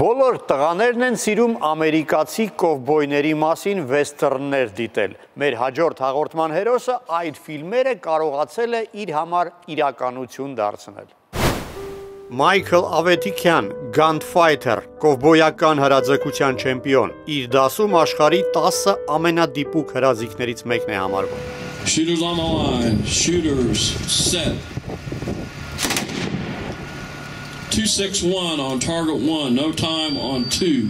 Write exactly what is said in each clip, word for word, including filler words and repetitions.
Բոլոր տղաներն են սիրում ամերիկացի կովբոյների մասին վեսթերններ դիտել։ Մեր հաջորդ հաղորդման հերոսը այդ ֆիլմերը կարողացել է իր համար իրականություն դարձնել։ Մայքլ Ավետիքյան, Gunfighter, կովբոյական հրաձգության չեմպիոն, իր դասում աշխարհի տասը ամենադիպուկ հրաձիգներից մեկն է համարվում։ Shooters on the line, shooters set. two six one on target one, no time on two.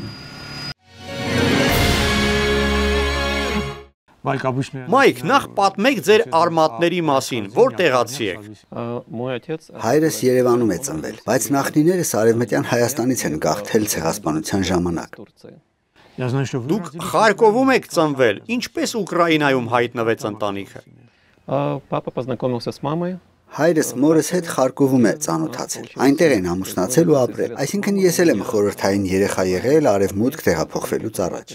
Մայք, նախ պատմեք ձեր արմատների մասին, որտեղացի եք։ Հայրս Երևանում է ծնվել, բայց նախնիներս Արևմտյան Հայաստանից են գաղթել ցեղասպանության ժամանակ։ Դուք Խարկովում եք ծնվել, ինչպես Ուկրաինայում հայտնվեց ընտանիքը։ Папа познакомился с мамой. Հայրս մորս հետ Խարկովում է ծանոթացել։ Այնտեղ են ամուսնացել ու ապրել։ Այսինքն ես էլ եմ խորհրդային երեխա եղել արևմուտք տեղափոխվելուց առաջ։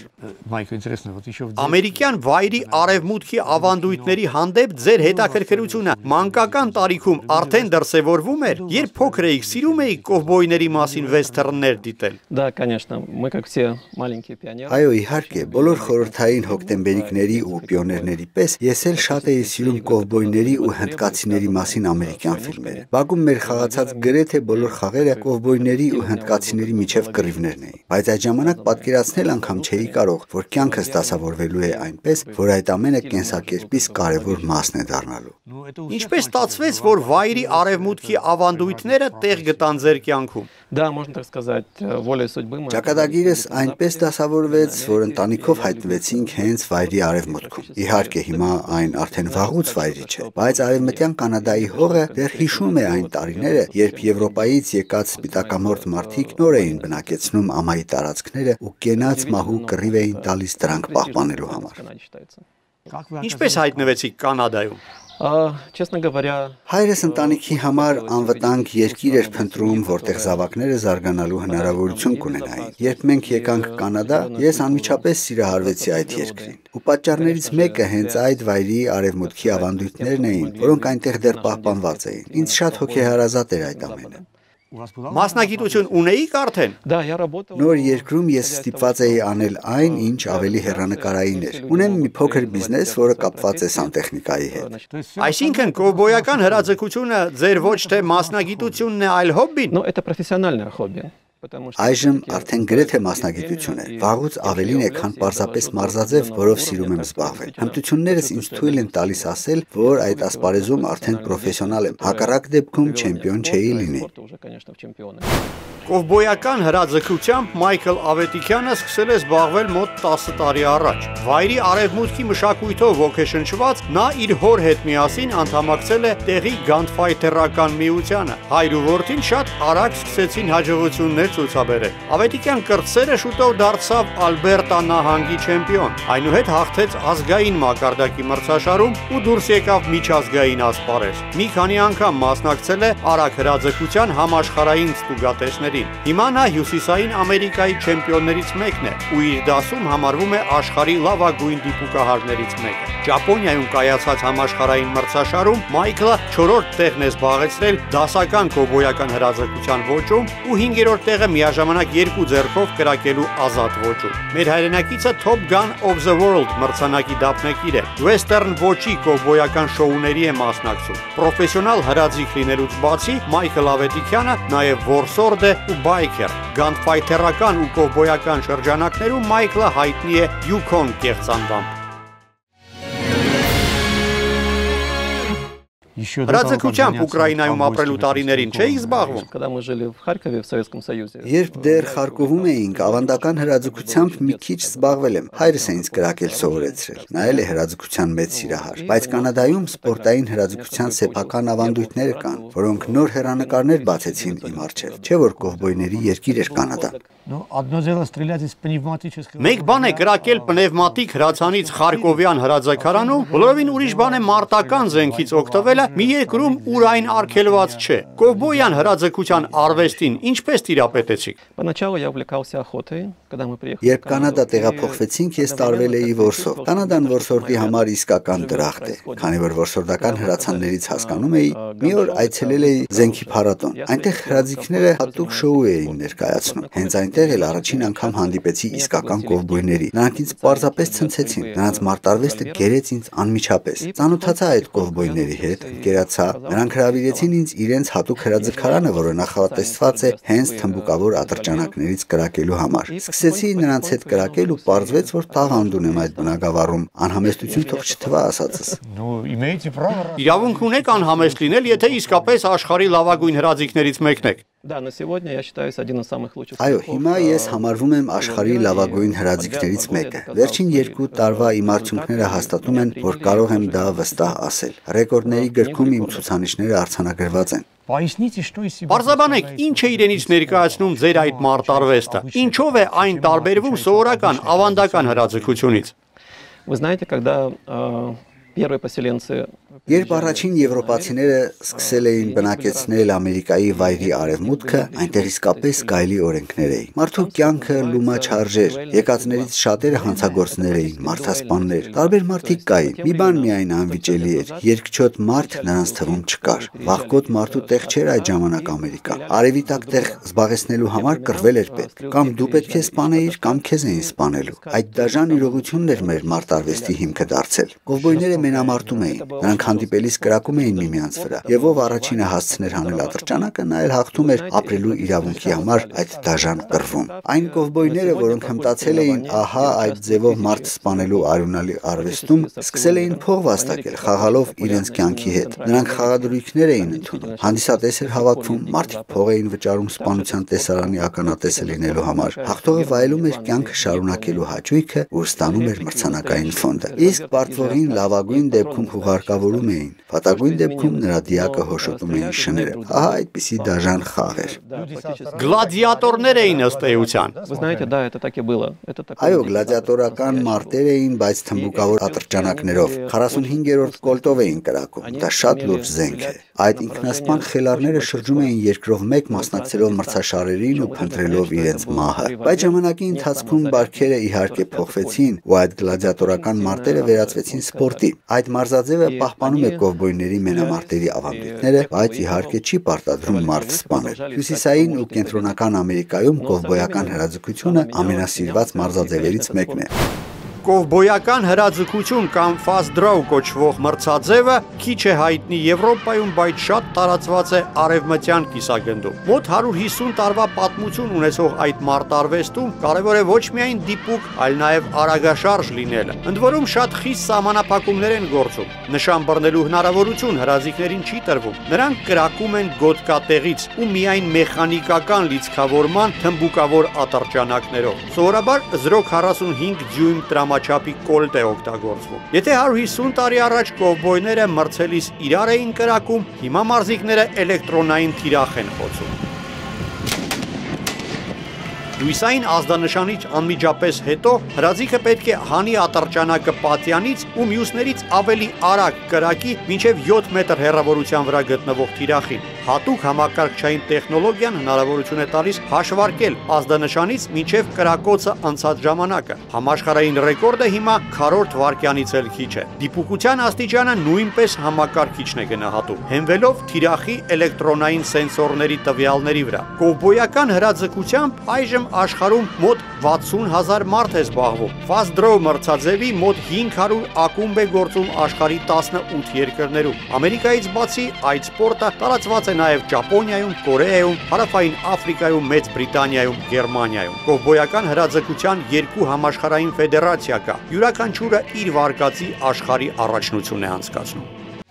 Ամերիկյան վայրի արևմուտքի ավանդույթների հանդեպ ձեր հետաքրքրությունը մանկական տարիքում արդեն դրսևորվում էր, երբ փոքր էիք, սիրում էիք կովբոյների մասին վեսթերններ դիտել։ Да, конечно, мы как все маленькие пионеры. Այո, իհարկե, բոլոր խորհրդային հոկտեմբերիկների ու պիոներների պես ես էլ շատ էի սիրում կովբոյների ու հնդկացիների մասին ամերիկյան ֆիլմերը։ Բակում մեր խաղացած գրեթե բոլոր խաղերը կովբոյների ու հնդկացիների միջև կռիվներն էին, բայց այդ ժամանակ պատկերացնել անգամ չէի կարող, որ կյանքս դասավորվելու է այնպես, որ այդ ամենը կենսակերպիս կարևոր մասն է դառնալու։ Ինչպես ստացվեց, որ վայրի արևմուտքի ավանդույթները տեղ գտան ձեր կյանքում։ Да, можно так сказать, волей судьбы. Ճակատագիրս այնպես դասավորվեց, որ ընտանիքով հայտնվեցինք հենց վայրի արևմուտքում։ Իհարկե հիմա այն արդեն վաղուց վայրի չէ, բայց արևմտյան Կանադայի հողը դեռ հիշում է այն տարիները, երբ Եվրոպայից եկած սպիտակամորթ մարդիկ նոր էին բնակեցնում ամայի տարածքները ու կենաց մահու կռիվ էին տալիս դրանք պահպանելու համար։ Ինչպես հայտնվեցիք Կանադայում։ Честно говоря, հայրս ընտանիքի համար անվտանգ երկիր էր փնտրում, որտեղ զավակները զարգանալու հնարավորություն կունենային։ Երբ մենք եկանք Կանադա, ես անմիջապես սիրահարվեցի այդ երկրին։ Ու պատճառներից մեկը հենց այդ վայրի արևմուտքի ավանդույթներն էին, որոնք այնտեղ դեռ պահպանված էին։ Ինձ շատ հոգեհարազատ էր այդ ամենը։ Մասնագիտություն ունեիք արդեն։ да, я работал. Նոր երկրում ես ստիպված էի անել այն, ինչ ավելի հեռանկարային էր։ Ունեմ մի փոքր բիզնես, որը կապված է սանտեխնիկայի հետ։ Այսինքն կովբոյական հրաձգությունը ձեր ոչ թե մասնագիտությունն է, այլ հոբբին։ Но это профессиональное хобби. Այժմ արդեն գրեթե մասնագիտություն է։ Վաղուց ավելին է, քան պարզապես մարզաձև, որով սիրում եմ զբաղվել։ Հմտություններս ինձ թույլ են տալիս ասել, որ այդ ասպարեզում արդեն պրոֆեսիոնալ եմ։ Հակառակ դեպքում չեմպիոն չէի լինի։ Կովբոյական հրաձգությամբ Մայքլ Ավետիքյանը սկսել է զբաղվել մոտ տասը տարի առաջ։ Վայրի արևմուտքի մշակույթով ոգեշնչված նա իր հոր հետ միասին անդամակցել է տեղի Gunfighter-ական միությանը։ Հայր ու որդին շատ արագ սկսեցին հաջողություններ ցուցաբերել։ Ավետիքյան կրտսերը շուտով դարձավ Ալբերտա նահանգի չեմպիոն։ Այնուհետ հաղթեց ազգային մակարդակի մրցաշարում ու դուրս եկավ միջազգային ասպարեզ։ Մի քանի անգամ մասնակցել է արագ հրաձգության համաշխարհային ստուգատեսներին։ Հիմա նա Հյուսիսային Ամերիկայի չեմպիոններից մեկն է ու իր դասում համարվում է աշխարհի լավագույն դիպուկահարներից մեկը։ Ճապոնիայում կայացած համաշխարհային մրցաշարում Մայքլը չորրորդ տեղն է զբաղեցրել դասական կովբոյական հրաձգության ոճում ու հինգերորդ տեղը միաժամանակ երկու ձեռքով կրակելու ազատ ոճում։ Մեր հայրենակիցը Top Gun of the World մրցանակի դափնեկիր է։ Western ոճի կովբոյական շոուների է մասնակցում։ Պրոֆեսիոնալ հրաձիգ լինելուց բացի Մայքլ Ավետիքյանը նաև որսորդ է ու բայքեր։ Gunfighter-ական ու կովբոյական շրջանակներում Մայքլը հայտնի է Yukon կեղծանդամբ։ Հրաձգությամբ Ուկրաինայում ապրելու տարիներին չէի զբաղվում։ Когда мы жили в Харькове в Советском Союзе. Երբ դեռ Խարկովում էինք, ավանդական հրաձգությամբ մի քիչ զբաղվել եմ։ Հայրս է ինձ կրակել սովորեցրել։ Նա էլ է հրաձգության մեծ սիրահար։ Բայց Կանադայում սպորտային հրաձգության սեփական ավանդույթներ կան, որոնք նոր հեռանկարներ բացեցին իմ առջև։ Չէ՞ որ կովբոյների երկիր էր Կանադա։ Մեկ բան է կրակել պնևմատիկ հրացանից Խարկովյան հրաձգարանում, բոլորովին ուրիշ բան է մարտական զենքից օգտվելը մի երկրում, ուր այն արգելված չէ։ Կովբոյան հրաձգության արվեստին ինչպես տիրապետեցիք։ Поначалу я увлекался охотой, когда мы приехали. Երբ Կանադա տեղափոխվեցինք, ես տարվել էի որսով։ Կանադան որսորդի համար իսկական դրախտ է, քանի որ որսորդական հրացաններից հասկանում էի, մի օր այցելել էի զենքի փառատոն։ Այնտեղ հրաձիգները հատուկ շոու էին ներկայացնում։ Հենց այնտեղ էլ առաջին անգամ հանդիպեցի իսկական կովբոյների։ Նրանք ինձ պարզապես ցնցեցին։ Նրանց մարտարվեստը գերեց ինձ անմիջապես։ Ծանոթացա այդ կովբոյների հետ, ընկերացա։ Նրանք հրավիրեցին ինձ իրենց հատուկ հրաձգարանը, որը նախատեսված է հենց թմբուկավոր ատրճանակներից կրակելու համար։ Սկսեցի նրանց հետ կրակել ու պարզվեց, որ տաղանդ ունեմ այդ բնակավարում։ Անհամեստություն թող չթվա ասածս։ Իրավունք ունեք անհամեստ լինել, եթե իսկապես աշխարհի լավագույն հրաձիգներից մեկն եք։ Да, на сегодня я считаюсь один из самых лучших. Այո, հիմա ես համարվում եմ աշխարհի լավագույն հրաձիգներից մեկը։ Վերջին երկու տարվա իմ արդյունքները հաստատում են, որ կարող եմ դա վստահ ասել։ Ռեկորդների գրքում իմ ցուցանիշները արձանագրված են։ Պարզաբանեք, ինչ է իրենից ներկայացնում ձեր այդ մարտարվեստը։ Ինչով է այն տարբերվում սովորական ավանդական հրաձգությունից։ Вы знаете, когда первые поселенцы Երբ առաջին եվրոպացիները սկսել էին բնակեցնել Ամերիկայի վայրի արևմուտքը, այնտեղ իսկապես գայլի օրենքներ էին։ Մարդու կյանքը լումաչարժեր, եկածներից շատերը հանցագործներ էին, մարդասպաններ, տարբեր մարդիկ կային։ Մի բան միայն անվիճելի էր՝ երկչոտ մարդ նրանց թվում չկար։ Վախկոտ մարդու տեղ չէր այդ ժամանակ Ամերիկա։ Արևի տակ տեղ զբաղեցնելու համար կռվել էր պետք։ Կամ դու պետք է սպանեիր, կամ քեզ էին սպանելու։ Այդ դաժան իրողությունն էր մեր մարտարվեստի հիմքը դարձել։ Կովբոյները մենամարտում էին։ Նրանք հանդիպելիս կրակում էին միմյանց վրա, եւ ով առաջինը հասցներ հանել ատրճանակը, նա էլ հաղթում էր ապրելու իրավունքի համար այդ դաժան կռվում։ Այն կովբոյները, որոնք հմտացել էին ահա այդ ձևով մարդ սպանելու արյունալի արվեստում, սկսել էին փող վաստակել, խաղալով իրենց կյանքի հետ։ Նրանք խաղադրույքներ էին ընդունում, հանդիսատես էր հավաքվում, մարդիկ փող էին վճարում սպանության տեսարանի ականատեսը լինելու համար։ Հաղթողը վայելում էր կյանքը շարունակելու հաճույքը ու ստանում էր մրցանակային ֆոնդը։ Իսկ պարտվողին լավագույն դեպքում հուղարկավորում էին, վատագույն դեպքում նրա դիակը հոշոտում էին շները։ Ահա այդպիսի դաժան խաղ էր։ Գլադիատորներ էին ըստ էության։ Вы знаете, да, это так и было. Это так. Այո, գլադիատորական մարտեր էին, բայց թմբուկավոր ատրճանակներով։ քառասունհինգերորդ կոլտով էին կրակում։ Դա շատ լուրջ զենք է։ Այդ ինքնասպան խելառները շրջում էին երկրով մեկ մասնակցելով մրցաշարերին ու փնտրելով իրենց մահը։ Բայց ժամանակի ընթացքում բարքերը իհարկե փոխվեցին ու այդ գլադիատորական մարտերը վերածվեցին սպորտի։ Այդ մարզաձևը պահպանում է կովբոյների մենամարտերի ավանդույթները, բայց իհարկե չի պարտադրում մարդ սպանել։ Հյուսիսային ու կենտրոնական Ամերիկայում կովբոյական հրաձգությունը ամենասիրված մարզաձևերից մեկն է։ Կովբոյական հրաձգություն կամ fast draw կոչվող մրցաձևը քիչ է հայտնի Եվրոպայում, բայց շատ տարածված է արևմտյան կիսագնդում։ Մոտ հարյուր հիսուն տարվա պատմություն ունեցող այդ մարտարվեստում կարևոր է ոչ միայն դիպուկ, այլ նաև արագաշարժ լինելը։ Ընդ որում շատ խիստ սահմանափակումներ են գործում։ Նշան բռնելու հնարավորություն հրաձիգներին չի տրվում։ Նրանք կրակում են գոտկատեղից ու միայն մեխանիկական լիցքավորման թմբուկավոր ատրճանակներով։ Սովորաբար զրո քառասունհինգ դյույմ տրամաչափի կոլտ է օգտագործվում։ Եթե հարյուր հիսուն տարի առաջ կովբոյները մրցելիս իրար էին կրակում, հիմա մարզիկները էլեկտրոնային թիրախ են խոցում։ Լույսային ազդանշանից անմիջապես հետո հրաձիգը պետք է հանի ատրճանակը պատյանից ու մյուսներից ավելի արագ կրակի մինչև յոթ մետր հեռավորության վրա գտնվող թիրախին։ Հատուկ համակարգչային տեխնոլոգիան հնարավորություն է տալիս հաշվարկել ազդանշանից մինչև կրակոցը անցած ժամանակը։ Համաշխարհային ռեկորդը հիմա քառորդ վայրկյանից էլ քիչ է։ Դիպուկության աստիճանը նույնպես համակարգիչն է գնահատում, հենվելով թիրախի էլեկտրոնային սենսորների տվյալների վրա։ Կովբոյական հրաձգությամբ այժմ աշխարհում մոտ վաթսուն հազար մարդ է զբաղվում։ Fast draw մրցաձևի մոտ հինգ հարյուր ակումբ է գործում աշխարհի տասնութ երկրներում։ Ամերիկայից բացի այդ սպորտը տարածված է նաև Ճապոնիայում, Կորեայում, Հարավային Աֆրիկայում, Մեծ Բրիտանիայում, Գերմանիայում։ Կովբոյական հրաձգության երկու համաշխարհային ֆեդերացիա կա։ Յուրաքանչյուրը իր վարկածի աշխարհի առաջնությունն է անցկացնում։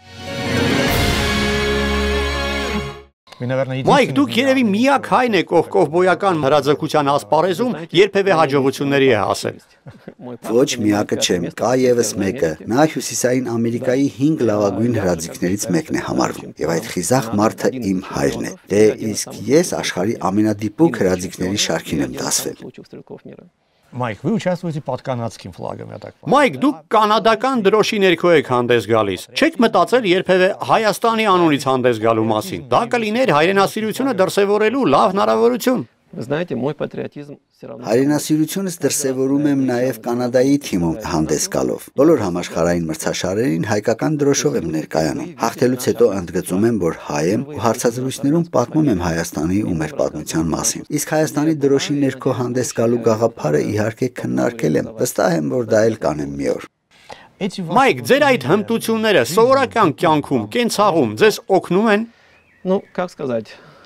Մայք, դուք երևի միակ հայն եք, ով կովբոյական հրաձգության ասպարեզում երբևէ հաջողությունների է հասել։ Ոչ միակը չեմ, կա եւս մեկը։ Նա Հյուսիսային Ամերիկայի հինգ լավագույն հրաձիգներից մեկն է համարվում, եւ այդ խիզախ մարդը իմ հայրն է։ Դե իսկ ես աշխարհի ամենադիպուկ հրաձիգների շարքին եմ դասվել։ Майк, вы участвуете под канадским флагом, я так понимаю. Մայք, դուք կանադական դրոշի ներքո եք հանդես գալիս։ Չեք մտածել երբևէ Հայաստանի անունից հանդես գալու մասին։ Դա կլիներ հայրենասիրությունը դրսևորելու լավ հնարավորություն։ Вы знаете, мой патриотизм все равно... Հայրենասիրությունս դրսևորում եմ նաև Կանադայի թիմում հանդես գալով։ Բոլոր համաշխարհային մրցաշարերին հայկական դրոշով եմ ներկայանում։ Հաղթելուց հետո ընդգծում եմ, որ հայ եմ ու հարցազրույցներում պատմում եմ Հայաստանի ու մեր պատմության մասին։ Իսկ Հայաստանի դրոշի ներքո հանդես գալու գաղափարը իհարկե քննարկել եմ։ Վստահ եմ, որ դա էլ կանեմ մի օր։ Մայք, ձեր այդ հմտությունները սովորական կյանքում, կենցաղում ձեզ օգնում են։ Ну, как сказать...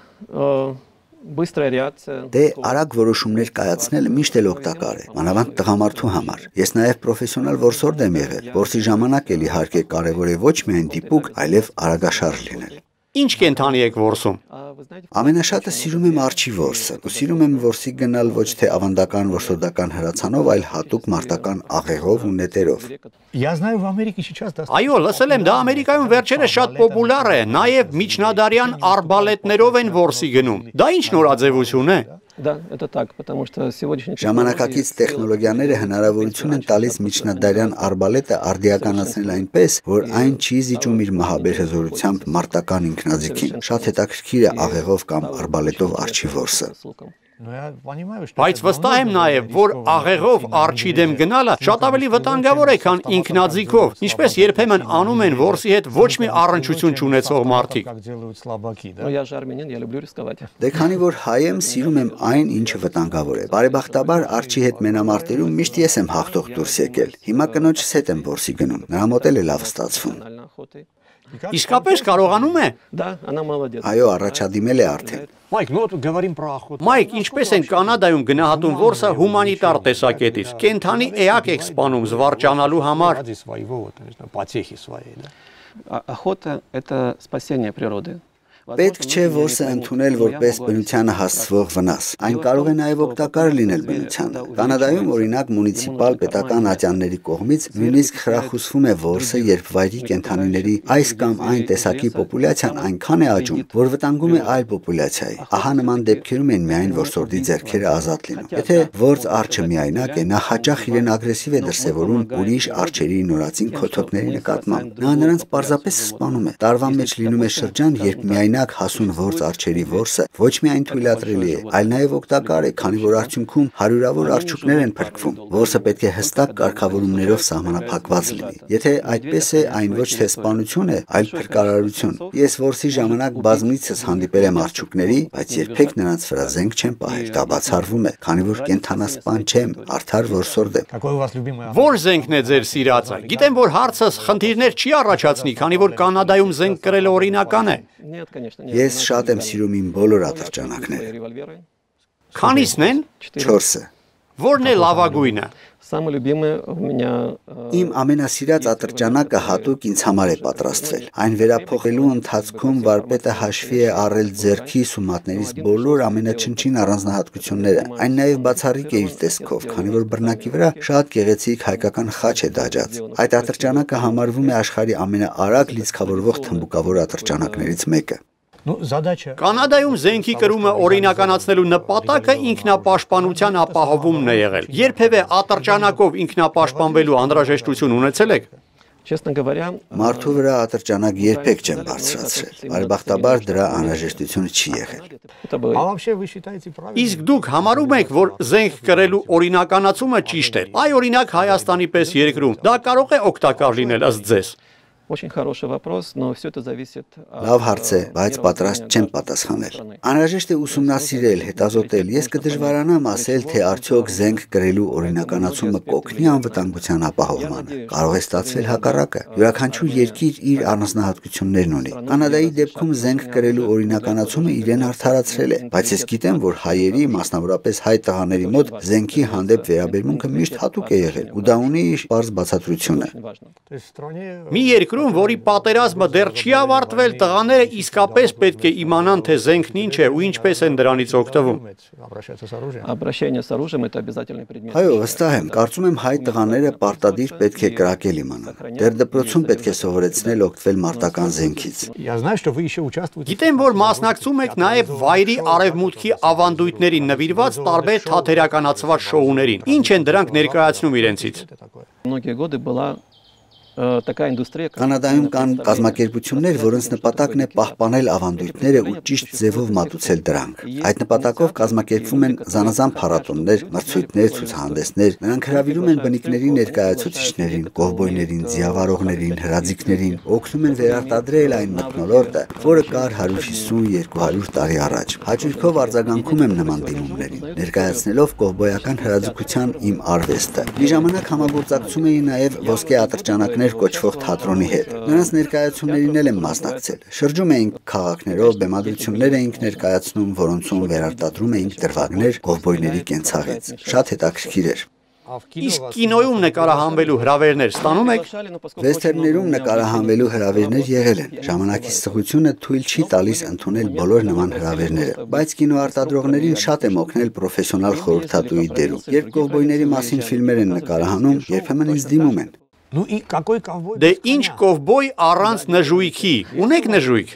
э, Быстрая реакция. Դե արագ որոշումներ կայացնելը միշտ էլ օգտակար է, մանավանդ տղամարդու համար։ Ես նաև պրոֆեսիոնալ որսորդ եմ եղել, որսի ժամանակ էլ իհարկե կարևոր է ոչ միայն դիպուկ, այլև արագաշարժ լինել։ Ինչ կենթանի եք որսում։ Ամենաշատը սիրում եմ արջի որսը, ու սիրում եմ որսի գնալ ոչ թե ավանդական որսորդական հրացանով, այլ հատուկ մարտական աղեղով ու նետերով։ Я знаю, в Америке сейчас достаточно. Այո, լսել եմ, դա Ամերիկայում վերջերս շատ պոպուլյար է, նաև միջնադարյան արբալետներով են որսի գնում։ Դա ինչ նորաձևություն է։ Да, это так, потому что сегодняшний... Ժամանակակից տեխնոլոգիաները հնարավորություն են տալիս միջնադարյան արբալետը արդիականացնել այնպես, որ այն չի զիջում իր մահաբեր հզորությամբ մարտական ինքնաձիգին։ Շատ հետաքրքիր է աղեղով կամ արբալետով արջի որսը։ Но я понимаю, что Բայց վստահ եմ նաև, որ աղեղով արջի դեմ գնալը շատ ավելի վտանգավոր է, քան ինքնաձիգով, ինչպես երբեմն անում են որսի հետ ոչ մի առնչություն չունեցող մարդիկ։ как делают слабаки, да? Ну, я же армянин, я люблю рисковать. Դե քանի որ հայ եմ, сիրում եմ այն, ինչը վտանգավոր է։ Բարեբախտաբար արջի հետ մենամարտերում միշտ ես եմ հաղթող դուրս եկել։ Հիմա կնոջս հետ եմ որսի գնում։ Նրա մոտ էլ է լավ ստացվում։ Банально охотой. Իսկապես կարողանում է։ Да, она молодец. Այո, առաջադիմել է արդեն։ Майк, ну вот говорим про охоту. Մայք, ինչպես են Կանադայում գնահատում որսը հումանիտար տեսակետից։ Կենթանի էակ եք սպանում զվարճանալու համար։ Ради своего, вот, не знаю, потехи своей, да? А- Охота – это спасение природы. Պետք չէ որսը ընդունել որպես բնությանը հասցվող վնաս։ Այն կարող է նաև օգտակար լինել բնությանը։ Կանադայում օրինակ մունիցիպալ պետական ատյանների կողմից նույնիսկ խրախուսվում է որսը, երբ վայրի կենդանիների այս կամ այն տեսակի պոպուլյացիան այնքան է աճում, որ վտանգում է այլ պոպուլյացիայի։ Ահա նման դեպքերում են միայն որսորդի ձեռքերը ազատ լինում։ Եթե որս արջը միայնակ է, նա հաճախ իրեն ագրեսիվ է դրսևորում ուրիշ արջերի նորածին քոթոտների նկատմամբ։ Նա նրանց պարզապես սպանում է։ Տարվա մեջ լինում է շրջան, երբ միայն հասուն որս արջերի որսը ոչ միայն թույլատրելի է, այլ նաև օգտակար է, քանի որ արդյունքում հարյուրավոր արջուկներ են փրկվում։ Որսը պետք է հստակ կարգավորումներով սահմանափակված լինի։ Եթե այդպես է, այն ոչ թե սպանություն է, այլ փրկարարություն։ Ես որսի ժամանակ բազմիցս հանդիպել եմ արջուկների, բայց երբեք նրանց վրա զենք չեմ պահել։ Դա բացառվում է, քանի որ կենդանասպան չեմ, արդար որսորդ եմ։ Какой у вас любимый охотник? Որ զենքն է ձեր սիրածը։ Գիտեմ, որ հարցս խնդիրներ չի առաջացնի, քանի որ Կանադայում զենք կրելը օրինական է։ Нет, конечно, нет. Ես շատ եմ սիրում իմ բոլոր ատրճանակները։ Револьверы. Քանիսն են։ չորսը։ Որն է լավագույնը։ Самый любимый у меня... э, Իմ ամենասիրած ատրճանակը հատուկ ինձ համար է պատրաստվել։ Այն վերափոխելու ընթացքում վարպետը հաշվի է առել ձեռքիս ու մատներիս բոլոր ամենաչնչին առանձնահատկությունները։ Այն նաև բացառիկ է իր տեսքով, քանի որ բռնակի վրա շատ գեղեցիկ հայկական խաչ է դաջած։ Այդ ատրճանակը համարվում է աշխարհի ամենաարագ լիցքավորվող թմբուկավոր ատրճանակներից մեկը։ Ну, задача... Կանադայում զենքի կրումը օրինականացնելու նպատակը ինքնապաշտպանության ապահովումն է եղել։ Երբևէ ատրճանակով ինքնապաշտպանվելու անհրաժեշտություն ունեցել եք։ Честно говоря, Մարդու վրա ատրճանակ երբեք չեմ բարձրացրել։ Բարեբախտաբար դրա անհրաժեշտությունը չի եղել։ это было... А вообще вы считаете правильно? Իսկ դուք համարում եք, որ զենք կրելու օրինականացումը ճիշտ է։ Այ օրինակ Հայաստանի պես երկրում դա կարող է օգտակար լինել ըստ ձեզ։ Очень хороший вопрос, но все это зависит от... Լավ հարց է, բայց պատրաստ չեմ պատասխանել։ Անհրաժեշտ է ուսումնասիրել, հետազոտել։ Ես կդժվարանամ ասել, թե արդյոք զենք կրելու օրինականացումը կօգնի անվտանգության ապահովմանը։ Կարող է ստացվել հակառակը։ Յուրաքանչյուր երկիր իր առանձնահատկություններն ունի։ Կանադայի դեպքում զենք կրելու օրինականացումը իրեն արդարացրել է, բայց ես գիտեմ, որ հայերի, մասնավորապես հայ տղաների մոտ զենքի հանդեպ վերաբերմունքը միշտ հատուկ է եղել, ու դա ունի իր պարզ բացատրությունը։ То есть в стране... Մի երկրում երկրում, որի պատերազմը դեռ չի ավարտվել, տղաները իսկապես պետք է իմանան, թե զենքն ինչ է ու ինչպես են դրանից օգտվում։ Обращение с оружием это обязательный предмет. Այո, վստահ եմ, կարծում եմ հայ տղաները պարտադիր պետք է կրակել իմանան։ Դեռ դպրոցում պետք է սովորեցնել օգտվել մարտական զենքից։ Я знаю, что вы еще участвуете. Գիտեմ, որ մասնակցում եք նաև վայրի արևմուտքի ավանդույթներին նվիրված տարբեր թատերականացված շոուներին։ Ինչ են դրանք ներկայացնում իրենցից։ Многие годы была э, такая индустрия. Կանադայում կան կազմակերպություններ, որոնց նպատակն է պահպանել ավանդույթները ու ճիշտ ձևով մատուցել դրանք։ Այդ նպատակով կազմակերպվում են զանազան փառատոներ, մրցույթներ, ցուցահանդեսներ։ Նրանք հրավիրում են բնիկների ներկայացուցիչներին, կովբոյներին, ձիավարողներին, հրաձիկներին, օգնում են վերարտադրել այն մթնոլորտը, որը կար հարյուր հիսուն երկու հարյուր տարի առաջ։ Հաճույքով արձագանքում եմ նման դիմումներին, ներկայացնելով կովբոյական հրաձգության իմ արվեստը։ Մի ժամանակ համագործակցում էի նաև ոսկե ատրճանակներ կոչվող թատրոնի հետ։ Նրանց ներկայացումներին էլ եմ մասնակցել։ Շրջում էինք քաղաքներով, բեմադրություններ էինք ներկայացնում, որոնցում վերարտադրում էինք դրվագներ կովբոյների կենցաղից։ Շատ հետաքրքիր էր։ Իսկ կինոյում նկարահանվելու հրավերներ ստանում եք։ Վեսթերներում նկարահանվելու հրավերներ եղել են։ Ժամանակի սղությունը թույլ չի տալիս ընդունել բոլոր նման հրավերները, բայց կինոարտադրողներին շատ եմ օգնել պրոֆեսիոնալ խորհրդատուի դերում։ Երբ կովբոյների մասին ֆիլմեր են նկարահանում, երբեմն ինձ դիմում են։ Ну и какой ковбой? Դե ինչ կովբոյ առանց նժույքի։ Ունեք նժույք։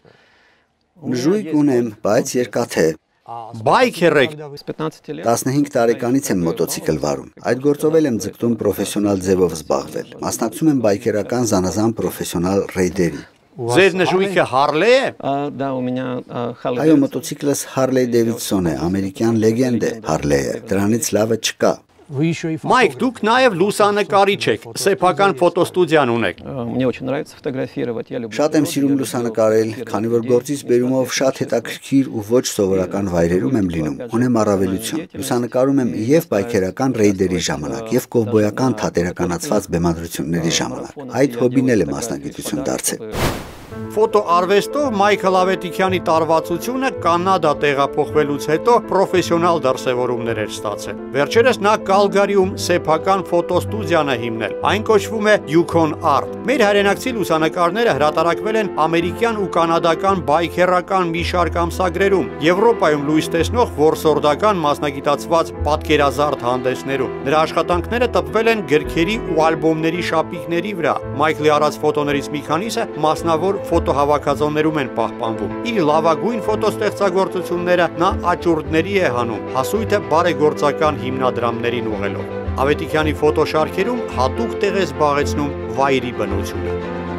Նժույգ ունեմ, բայց երկաթե։ Բայք եղեք։ С пятнадцати лет տասնհինգ տարեկանից եմ մոտոցիկլ վարում։ Այդ գործով եմ ձգտում պրոֆեսիոնալ ձևով զբաղվել։ Մասնակցում եմ բայկերական զանազան պրոֆեսիոնալ ռեյդերի։ Ձեր նժույքը Հարլե է։ А, да, у меня а, Harley Այո, Davidson. մոտոցիկլս Harley Davidson է, ամերիկյան լեգենդ է, Harley-ը։ Դրանից լավը չկա։ Вы еще и Մայք, դուք նաև լուսանկարիչ եք, սեփական ֆոտոստուդիան ունեք։ Э, Мне очень нравится фотографировать. Я люблю. Շատ եմ սիրում լուսանկարել, քանի որ գործից բերումով շատ հետաքրքիր ու ոչ սովորական վայրերում եմ լինում։ Ունեմ առավելություն։ Լուսանկարում եմ եւ բայկերական ռեյդերի ժամանակ, եւ կովբոյական թատերականացված բեմադրությունների ժամանակ։ Այդ հոբին էլ է մասնագիտություն դարձել։ Ֆոտոարվեստով Մայքլ Ավետիքյանի տարվածությունը Կանադա տեղափոխվելուց հետո պրոֆեսիոնալ դրսևորումներ էր ստացել։ Վերջերս նա Կալգարիում սեփական ֆոտոստուդիան է հիմնել։ Այն կոչվում է Yukon Art։ Մեր հայրենակցի լուսանկարները հրատարակվել են ամերիկյան ու կանադական բայքերական մի շարք ամսագրերում, Եվրոպայում լույս տեսնող որսորդական մասնագիտացված պատկերազարդ հանդեսներում։ Նրա աշխատանքները տպվել են գրքերի ու ալբոմների շապիկների վրա։ Մայքլի առած ֆոտոներից մի քանիսը մասնավոր ֆոտոհավաքածոներում են պահպանվում։ Իր լավագույն ֆոտոստեղծագործությունները նա աճուրդների է հանում, հասույթը բարեգործական հիմնադրամներին ուղղելով։ Ավետիքյանի ֆոտոշարքերում հատուկ տեղ է զբաղեցնում վայրի բնությունը։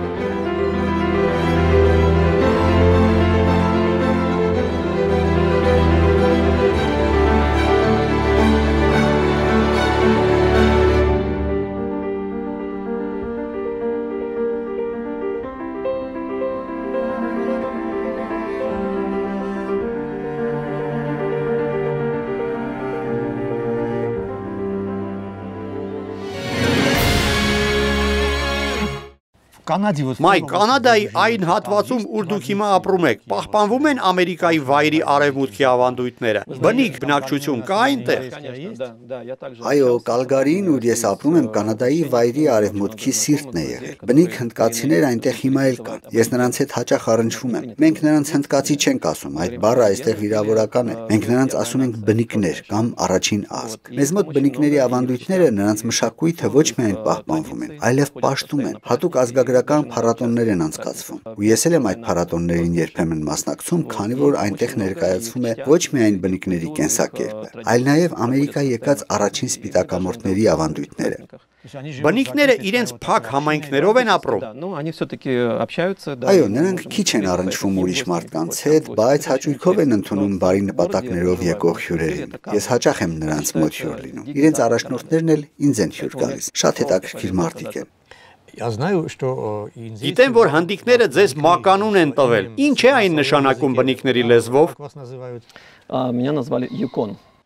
Канаде вот. Մայք, Կանադայի այն հատվածում, ուր դուք հիմա ապրում եք, պահպանվում են Ամերիկայի վայրի արևմուտքի ավանդույթները։ Բնիկ բնակչություն կա այնտեղ։ Конечно, да, да, я также. Այո, Կալգարիին, ուր ես ապրում եմ, Կանադայի վայրի արևմուտքի սիրտն է եղել։ Բնիկ հնդկացիներ այնտեղ հիմա էլ կան։ Ես նրանց հետ հաճախ առնչվում եմ։ Մենք նրանց հնդկացի չենք ասում, այդ բառը այստեղ վիրավորական է։ Մենք նրանց ասում ենք բնիկներ կամ առաջին ազգ։ Մեզ մոտ բնիկների ավանդույթները, նրանց մշակույթը ոչ միայն պահպանվում են, այլև պաշտում են։ Հատուկ ազգագրական փառատոններ են անցկացվում։ Ու ես էլ եմ այդ փառատոններին երբեմն մասնակցում, քանի որ այնտեղ ներկայացվում է ոչ միայն բնիկների կենսակերպը, այլ նաև Ամերիկա եկած առաջին սպիտակամորթների ավանդույթները։ Բնիկները իրենց փակ համայնքներով են ապրում։ Да, ну они все-таки общаются, да. Այո, նրանք քիչ են առնչվում ուրիշ մարդկանց հետ, բայց հաճույքով են ընդունում բարի նպատակներով եկող հյուրերին։ Ես հաճախ եմ նրանց մոտ հյուր լինում։ Իրենց առաջնորդներն էլ ինձ են հյուր գալիս։ Շատ հետաքրքիր մարդիկ են։ Я знаю, что индейцы. Գիտեմ, որ հնդիկները ձեզ մականուն են տվել։ Ինչ է այն նշանակում բնիկների լեզվով։ Как вас называют? А, меня назвали Юкон.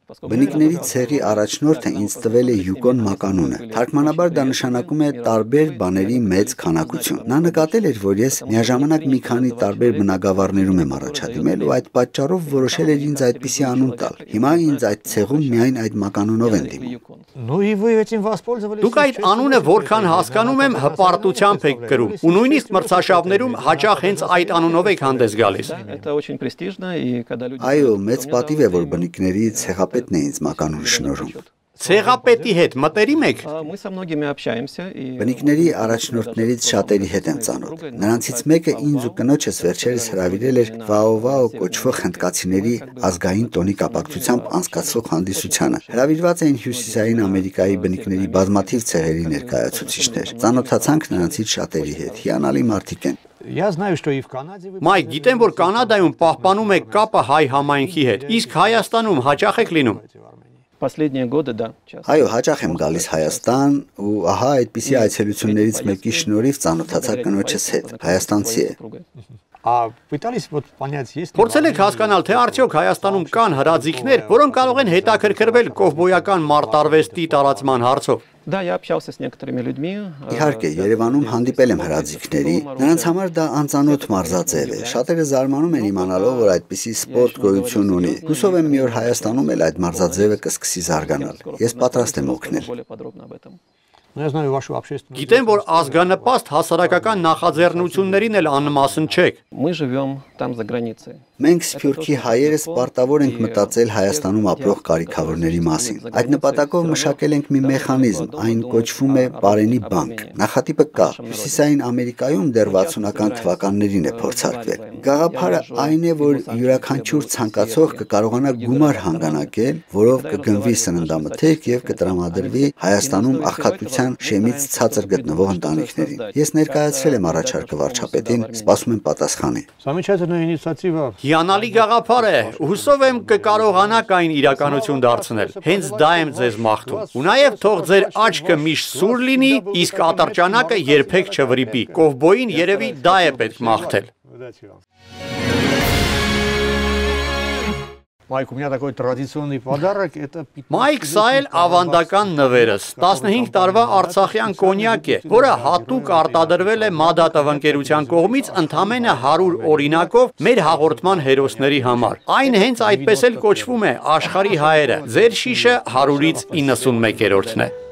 Բնիկների ցեղի առաջնորդը ինձ տվել է Յուկոն մականունը։ Թարգմանաբար դա նշանակում է տարբեր բաների մեծ քանակություն։ Նա նկատել էր, որ ես միաժամանակ մի քանի տարբեր բնակավարներում եմ առաջադիմել ու այդ պատճառով որոշել էր ինձ այդպիսի անուն տալ։ Հիմա ինձ այդ ցեղում միայն այդ մականունով են դիմում։ Ну и вы этим воспользовались. Դուք այդ անունը որքան հասկանում եմ հպարտությամբ եք կրում ու նույնիսկ մրցաշավներում հաճախ հենց այդ անունով եք հանդես գալիս։ Это очень престижно, и когда люди... Այո, մեծ պատիվ է, որ բնիկների ցեղապետն է ինձ մականուն շնորհում։ Ցեղապետի հետ մտերիմ եք։ Мы со многими общаемся, и... Բնիկների առաջնորդներից շատերի հետ եմ ծանոթ։ Նրանցից մեկը ինձ ու կնոջս վերջերս հրավիրել էր Վաովաո կոչվող հնդկացիների ազգային տոնի կապակցությամբ անցկացվող հանդիսությանը։ Հրավիրված էին Հյուսիսային Ամերիկայի բնիկների բազմաթիվ ցեղերի ներկայացուցիչներ։ Ծանոթացանք նրանցից շատերի հետ։ Հիանալի մարդիկ են։ Я знаю, что и в Канаде вы... Մայք, գիտեմ, որ Կանադայում պահպանում եք կապը հայ համայնքի հետ։ Իսկ Հայաստանում հաճախ եք լինում։ Последние годы, да, часто. Այո, հաճախ եմ գալիս Հայաստան ու ահա այդպիսի այցելություններից մեկի շնորհիվ ծանոթացա կնոջս հետ։ Հայաստանցի է։ А пытались вот понять, есть ли... Փորձել եք հասկանալ, թե արդյոք Հայաստանում կան հրաձիգներ, որոնք կարող են հետաքրքրվել կովբոյական մարտարվեստի տարածման հարցով։ Да, я общался с некоторыми людьми. Իհարկե, Երևանում հանդիպել եմ հրաձիգների, նրանց համար դա անծանոթ մարզաձև է։ Շատերը զարմանում են իմանալով, որ այդպիսի սպորտ գոյություն ունի։ Հուսով եմ մի օր Հայաստանում էլ այդ մարզաձևը կսկսի զարգանալ։ Ես պատրաստ եմ օգնել։ Более подробно об этом. Ну, я знаю вашу общественную... Գիտեմ, որ ազգանպաստ հասարակական նախաձեռնություններին էլ աննմասն չեք։ Мы живем там, за границей. Մենք Սփյուռքի հայերս պարտավոր ենք մտածել Հայաստանում ապրող կարիքավորների մասին։ Այդ նպատակով մշակել ենք մի մեխանիզմ, այն կոչվում է Պարենի բանկ։ Նախատիպը կա։ Հյուսիսային Ամերիկայում դեռ վաթսունական թվականներին է փորձարկվել։ Գաղափարը այն է, որ յուրաքանչյուր ցանկացող կկարողանա գումար հանգանակել, որով կգնվի սննդամթերք եւ կտրամադրվի Հայաստանում աղքատության շեմից ցածր գտնվող ընտանիքներին։ Ես ներկայացրել եմ առաջարկը վարչապետին, սպասում եմ պատասխանի։ Замечательная инициатива. Հիանալի գաղափար է։ Հուսով եմ կկարողանաք այն իրականություն дարձնել։ Հենց դա եմ ձեզ մաղթում։ Ու նաև թող ձեր աչքը միշտ սուր լինի, իսկ ատրճանակը երբեք չվրիպի։ Կովբոյին երևի դա է պետք մաղթել։ Удачи вам. Майк, у меня такой традиционный подарок, это... Մայք, սա էլ ավանդական նվերս, տասնհինգ տարվա արցախյան կոնյակ է, որը հատուկ արտադրվել է Մադա տվընկերության կողմից ընդամենը հարյուր օրինակով մեր հաղորդման հերոսների համար։ Այն հենց այդպես էլ կոչվում է աշխարհի հայերը։ Ձեր շիշը հարյուրից իննսունմեկերորդն է։